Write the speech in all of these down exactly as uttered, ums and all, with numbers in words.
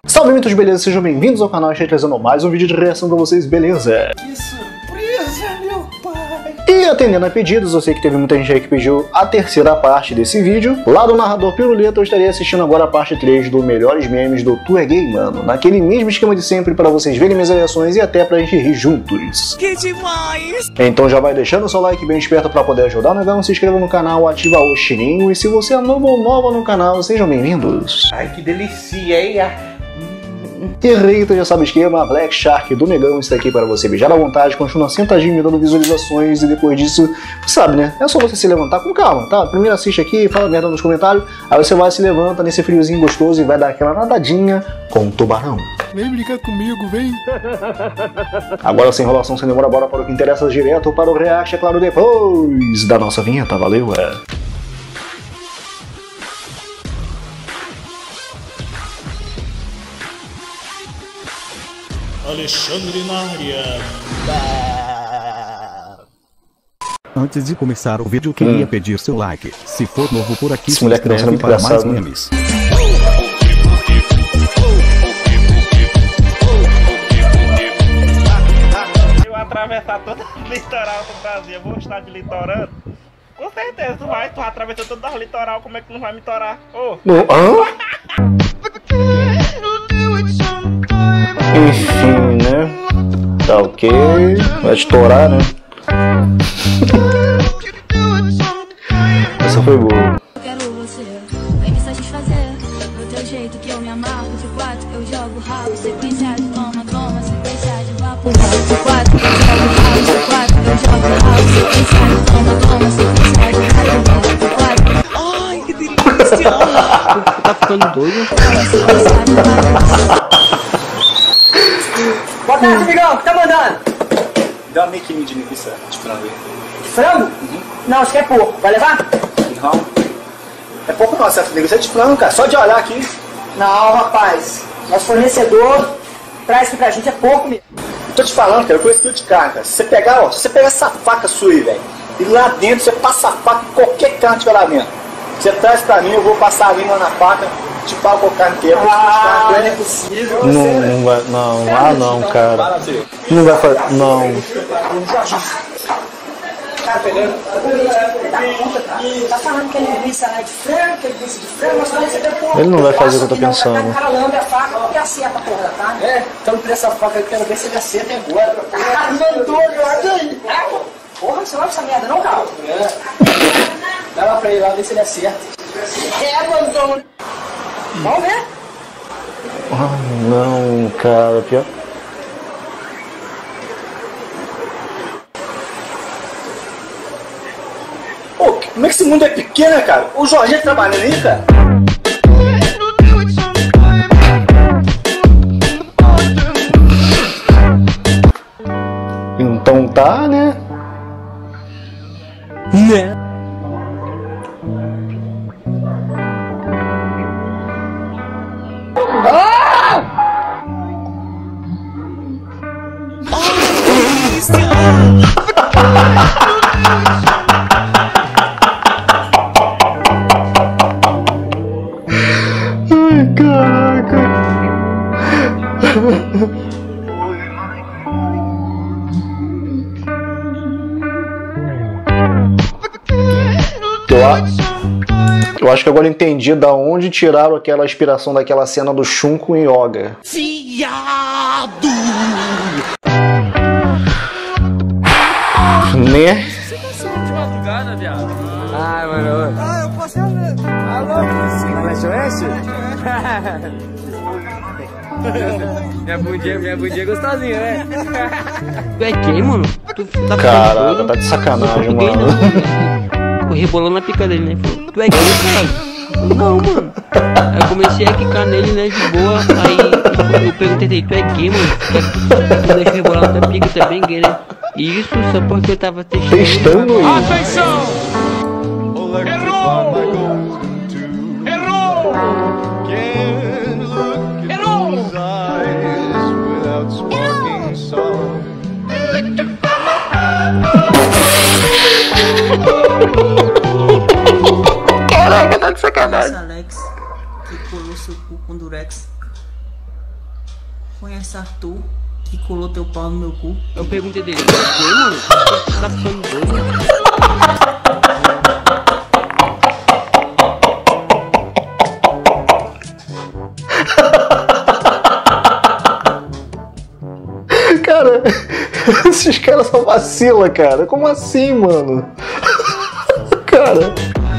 Salve, mitos, beleza? Sejam bem-vindos ao canal. Estou trazendo mais um vídeo de reação pra vocês, beleza? Que surpresa, meu pai! E atendendo a pedidos, eu sei que teve muita gente aí que pediu a terceira parte desse vídeo. Lá do Narrador Piruleta, eu estaria assistindo agora a parte três do Melhores Memes do Tu É Gay, mano. Naquele mesmo esquema de sempre, para vocês verem minhas reações e até pra gente rir juntos. Que demais! Então já vai deixando o seu like bem esperto pra poder ajudar o negão, se inscreva no canal, ativa o sininho e se você é novo ou nova no canal, sejam bem-vindos. Ai, que delícia, hein? E Rita já sabe o esquema, Black Shark do Negão está aqui para você beijar à vontade, continua sentadinho me dando visualizações e depois disso, sabe né, é só você se levantar com calma, tá? Primeiro assiste aqui, fala merda nos comentários, aí você vai se levanta nesse friozinho gostoso e vai dar aquela nadadinha com o tubarão. Vem brincar comigo, vem! Agora sem enrolação, sem demora, bora para o que interessa direto para o react, é claro, depois da nossa vinheta, valeu? É. Alexandre na área. Antes de começar o vídeo, queria hum. pedir seu like. Se for novo por aqui, esse se moleque inscreve para mais né? memes. Eu atravessar todo o litoral do Brasil, eu vou estar de litorando? Com certeza, tu vai, tu vai atravessar todo o litoral, como é que tu não vai me torar? Ô! Oh. Hã? Enfim, né? Tá ok. Vai estourar, né? Essa foi boa. Eu quero você, vem me satisfazer. Do teu jeito que eu me amarro. De quatro eu jogo rabo, sequência de toma, toma, sequência de vapo. De quatro eu jogo rabo, de quatro eu jogo rabo, sequência de toma, toma, sequência de vapo. De quatro. Ai, que delícia! Tá ficando doido? Boa tarde, amigão. O que tá mandando? Dá uma meio quilinho de linguiça de frango aí. De frango? Uhum. Não, acho que é pouco. Vai levar? Não. É pouco não, essa linguiça é de frango, cara. Só de olhar aqui. Não, rapaz. Nosso fornecedor traz aqui pra gente é pouco mesmo. Tô te falando, cara. Eu conheço tudo de carne, cara. Se você pegar, ó. Se você pegar essa faca sua aí, velho. E lá dentro você passa a faca em qualquer carne que tiver lá dentro. Você traz pra mim, eu vou passar a língua na faca. Te pau com carne inteira. Ah, não é possível. Não, não vai, não. Ah, não, cara. Não vai fazer, não. Tá pegando? Tá falando que ele linguiça lá de frango, que ele linguiça de frango, mas quando você der porra. Ele não vai fazer o que eu tô pensando. O cara lambe a faca, porque acerta a porra da carne. É, então por essa faca eu quero ver se ele acerta agora. Ah, mandou, olha aí. Porra, você não vai essa merda não, Carlos? É. Dá lá pra ele lá, ver se ele acerta. É, mandou. Vamos ver? Ah, não, cara, pior. Pô, como é que esse mundo é pequeno, cara? O Jorginho trabalhando aí, cara? Então tá, né? Né? Ai, caraca. Eu, a... eu acho que agora entendi da onde tiraram aquela inspiração daquela cena do Shunko em Yoga. Fiado! Né? Ai, mano. Ah, eu posso ver. Alô, você conhece o S? Minha bundinha, minha bundinha é gostosinha, né? Tu é gay, mano? Tu tá Caraca, tá de sacanagem, mano. Ficou rebolando na pica dele, né? Falou, tu é gay, cara? Não, mano. Aí eu comecei a quicar nele, né, de boa. Aí eu perguntei, tu é gay, mano? Tu deixa rebolar na tua pica, tu é bem gay, né? Isso só porque eu tava testando. Testando isso. Atenção! Errou! Errou! Errou! Caraca, tá de sacanagem. Alex, que colou seu cu com durex. Conhece Arthur, que colou teu pau no meu cu? Eu perguntei dele, tu é gay, mano? Você tá ficando doido, mano? Cara, esses caras são vacila, cara. Como assim, mano? Cara.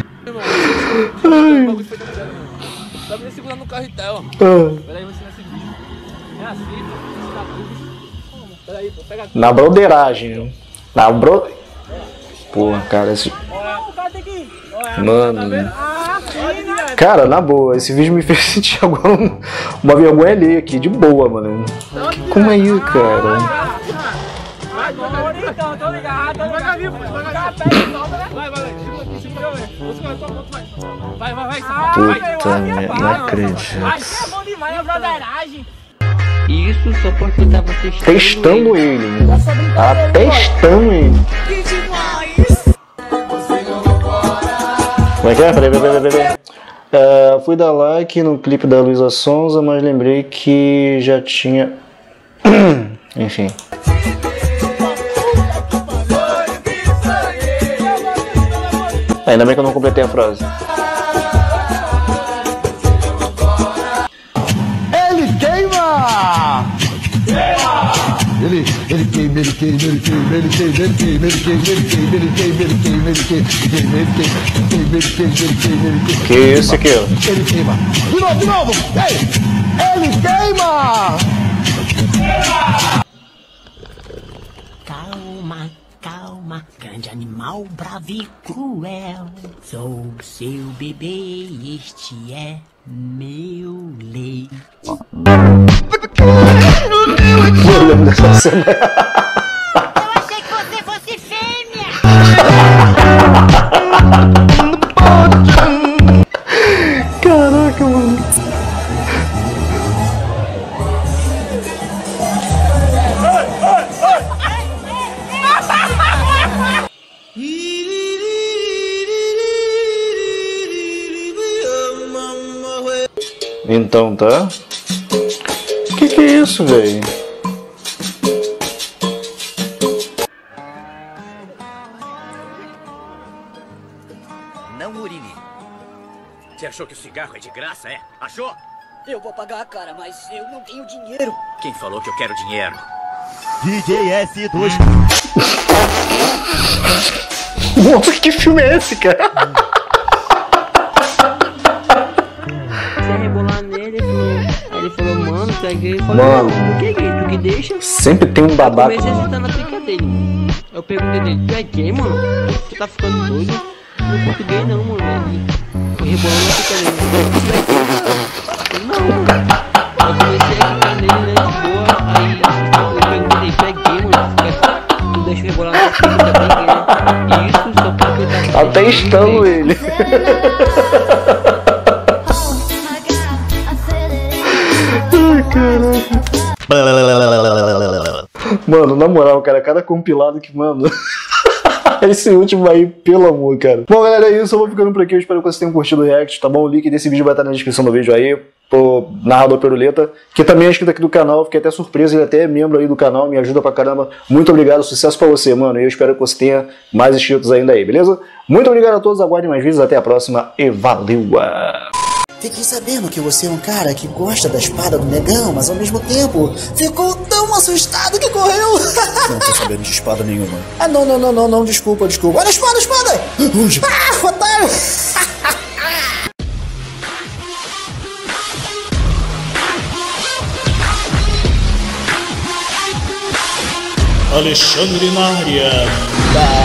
Ai. Tá me segurando no carretel, ó. Ah. Peraí, eu vou ensinar esse vídeo. É assim, ensinar tudo. Peraí, pô, pega aqui. Na broderagem. Na bro... Porra, cara, esse... Mano... Cara, na boa, esse vídeo me fez sentir agora um- uma vergonha alheia aqui, de boa, mano. Como é isso, cara? Vai, então, tô ligado, tô ligado. Vai, vai, vai. Vai, vai, vai. Puta merda, não acredito. Vai, é bom demais a broderagem. Isso só porque eu tava testando. Testando ele. Tá testando ele. Que demais. Como é que é? Peraí, peraí, peraí, peraí. Uh, fui dar like no clipe da Luísa Sonza, mas lembrei que já tinha... Enfim. Ainda bem que eu não completei a frase. Ele queima! Ele, ele queima, ele queima, ele queima, ele queima, ele queima, ele queima, ele queima, ele queima, ele queima, ele queima, ele queima, ele queima, ele queima, ele queima. Que isso aqui, ó? Ele queima. De novo, de novo! Ei! Ele queima! Calma, calma, grande animal bravo e cruel. Sou seu bebê e este é meu leite. Eu lembro dessa cena. Eu achei que você fosse fêmea! Caraca, mano. Então tá. Que que é isso, velho? Não urine. Você achou que o cigarro é de graça, é? Achou? Eu vou pagar, cara, mas eu não tenho dinheiro. Quem falou que eu quero dinheiro? D J S dois. Nossa, que filme é esse, cara? Você rebolar nele, ele falou, aí ele falou, mano, tu é gay. Eu falei, Mano. não, por que gay? Tu que deixa? Sempre tem um babaca. Eu comecei a sentar na pica dele. Eu perguntei dele, tu é gay, mano? Tu tá ficando doido? Não curto gay não, mano. Ele rebolando na pica dele. Tu é gay, mano? Eu, não, mano. Eu comecei a ficar nele, né, de boa. Aí eu perguntei, tu é gay, mano? Tu, tu deixa eu rebolar na pica, tu é gay, né? Isso só porque eu tava Tá testando ele. Ai, caraca. Mano, na moral, cara, cada compilado que, mano. Esse último aí, pelo amor, cara. Bom, galera, é isso. Eu vou ficando por aqui. Eu espero que vocês tenham curtido o react, tá bom? O link desse vídeo vai estar na descrição do vídeo aí. Pro narrador Peruleta, que também é inscrito aqui do canal. Fiquei até surpreso, ele até é membro aí do canal. Me ajuda pra caramba. Muito obrigado, sucesso pra você, mano. E eu espero que você tenha mais inscritos ainda aí, beleza? Muito obrigado a todos. Aguardem mais vídeos. Até a próxima e valeu! Fiquei sabendo que você é um cara que gosta da espada do negão, mas ao mesmo tempo ficou tão assustado que correu. Não tô sabendo de espada nenhuma. Ah, não, não, não, não, não, desculpa, desculpa. Olha a espada, a espada! Onde? Ah, otário! Alexandre na área.